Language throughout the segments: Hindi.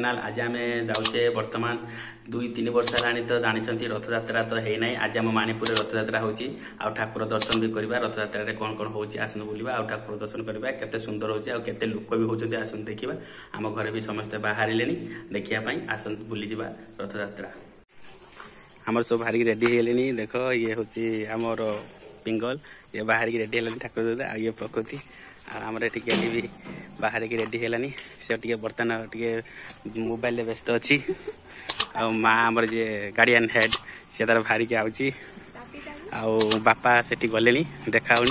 चैनल। आज आम जाऊे बर्तमान 2-3 वर्ष है तो जानते रथयात्रा तो है ना। आज आम मणिपुर रथयात्रा हो ठाकुर दर्शन भी करवा। रथयात्रा कौन कौन हो आसन बुलवा आ ठाकुर दर्शन करवा। केते सुंदर हो केते लोक भी होती आसन देखा। आम घर भी समस्ते बाहर देखापी आसन बुली जा रथयात्रा। आमर सब बाहर रेडी है देख ये हूँ आमर पिंगल ये बाहर की रेडी है ठाकुर आ ये प्रकृति आमर ये भी बाहर की रेडी है से बर्तमान टे मोबाइल व्यस्त अच्छी माँ आमर जे गार्डियन हेड से तार बाहर की आउची बापा से गले देखाऊनी।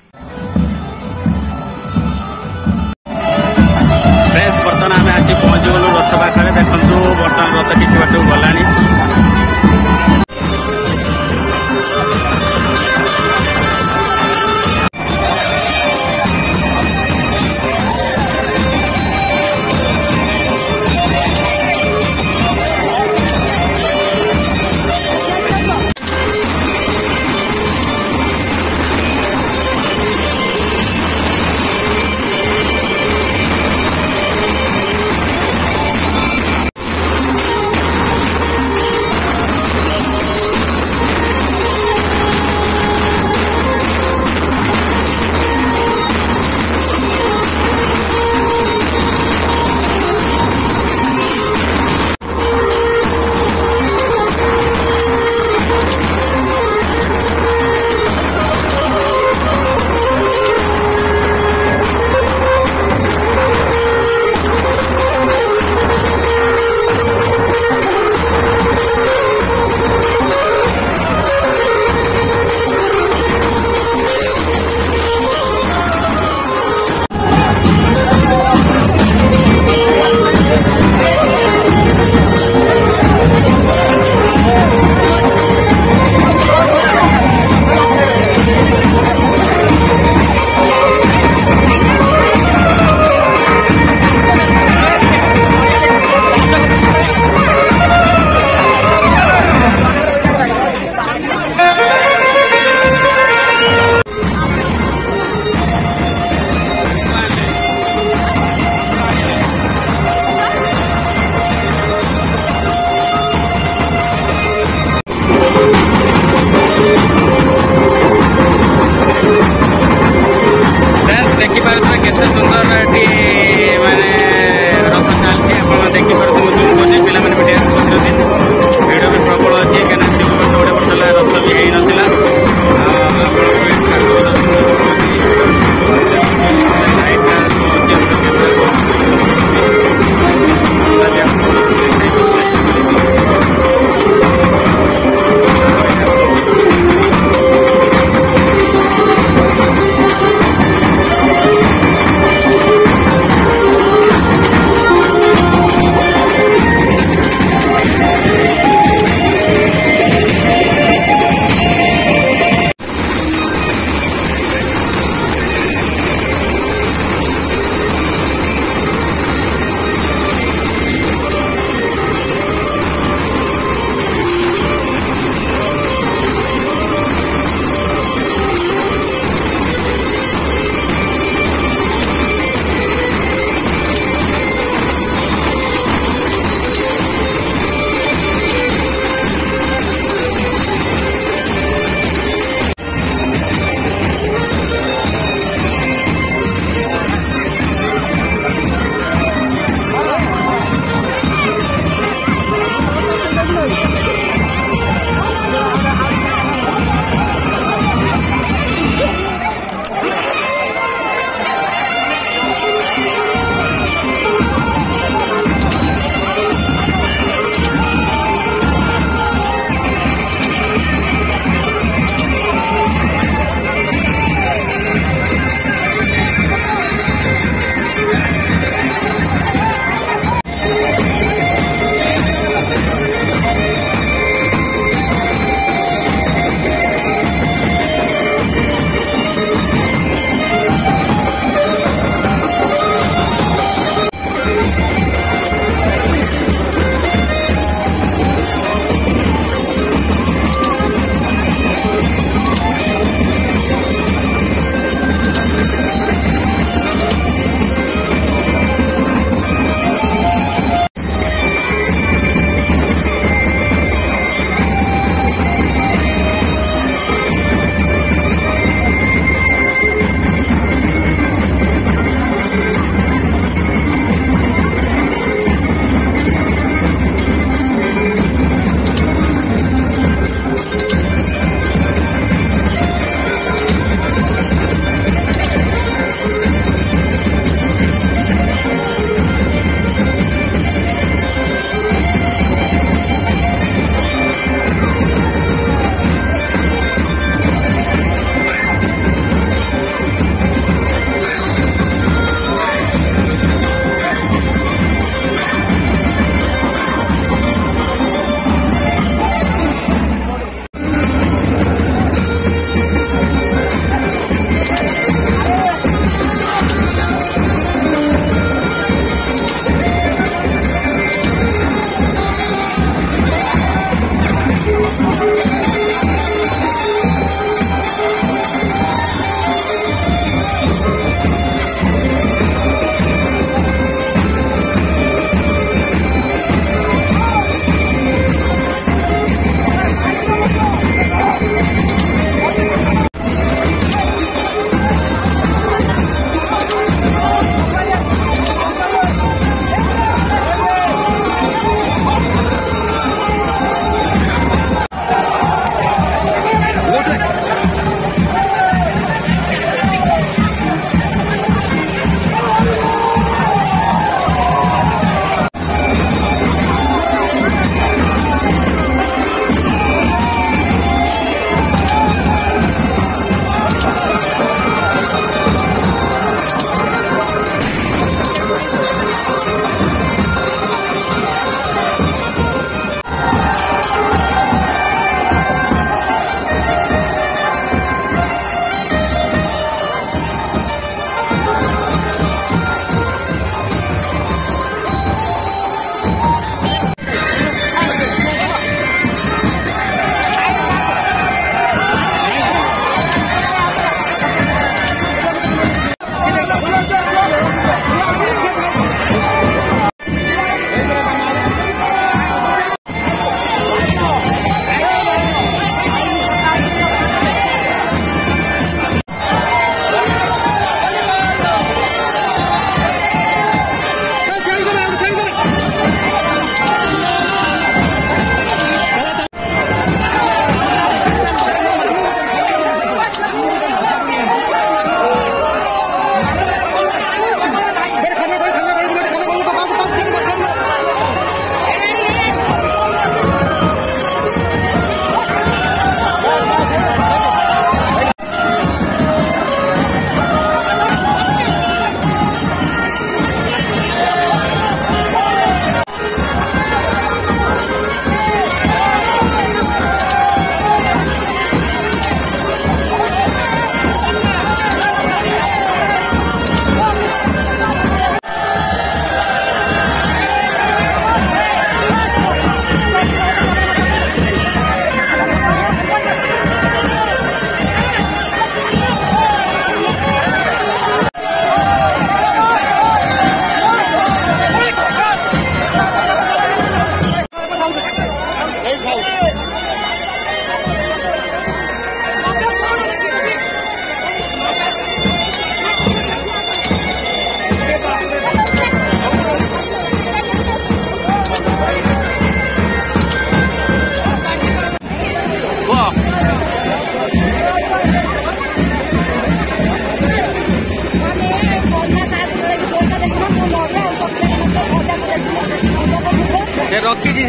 फ्रेंड्स बर्तमान आम आसी पहुँच गलु रथ पाखे देखु बर्तमान रथ किसी बाट गला।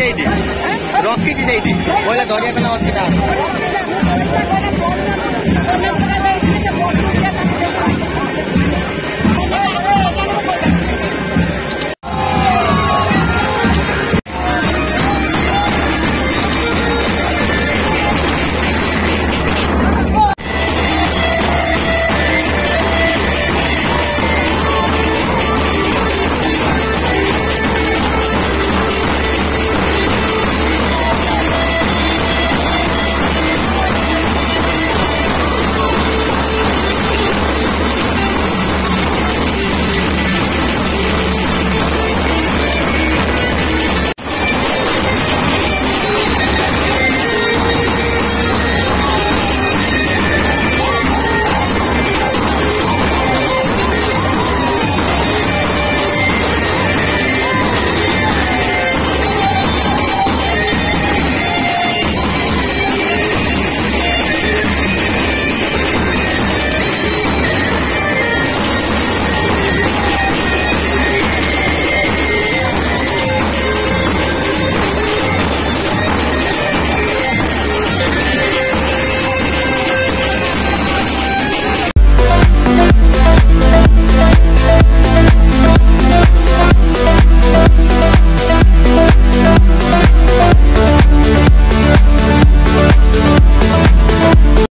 ସେଇଠି କହିଲା ଧରିବା କଥା ଅଛି ନା।